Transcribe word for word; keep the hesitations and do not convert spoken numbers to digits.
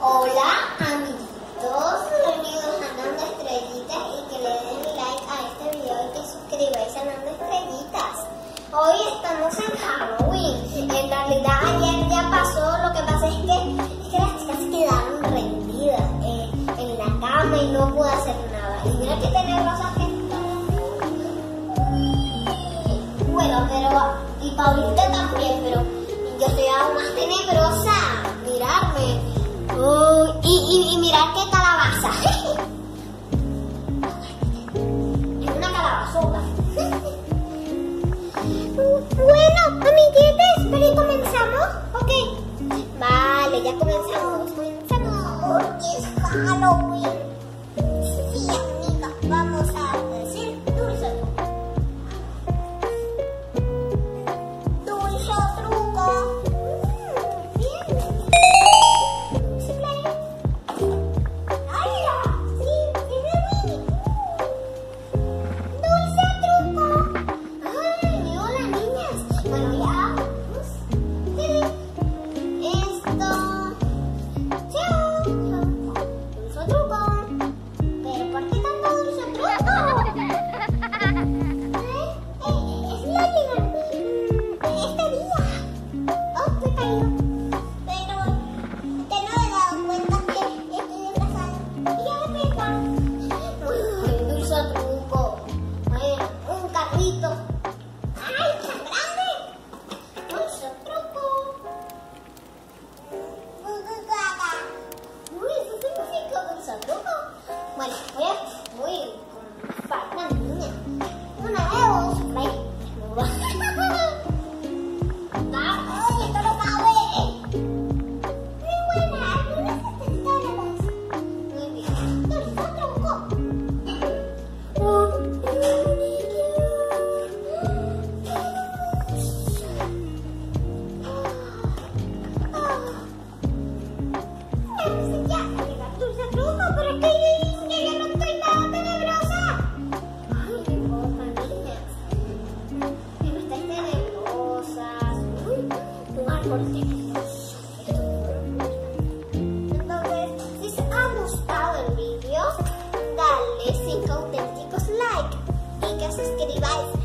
Hola, amiguitos, bienvenidos a Nando Estrellitas y que le den like a este video y que suscribáis a Nando Estrellitas. Hoy estamos en Halloween. En realidad ayer ya pasó, lo que pasa es que, es que las chicas se quedaron rendidas eh, en la cama y no pude hacer nada. Y mira que tenebrosa que está. Bueno, pero, y Paulita también, pero yo soy aún más tenebrosa. Mirarme. Uh, y, y, y mirad qué calabaza. Es una calabazota. Bueno, amiguetes, ¿pero comenzamos? Ok. Vale, ya comenzamos. Comenzamos. Es Halloween. Sí, amigas, vamos a decir dulce truco. Dulce truco. Bueno, voy a... Uy, con falta niña. Una vez, play. ¡Ay, esto no cabe! Muy buena, algunas necesitamos. Muy bien. Dulce truco. Dulce truco, pero es que entonces, si os ha gustado el vídeo, dale cinco auténticos like y que os suscribáis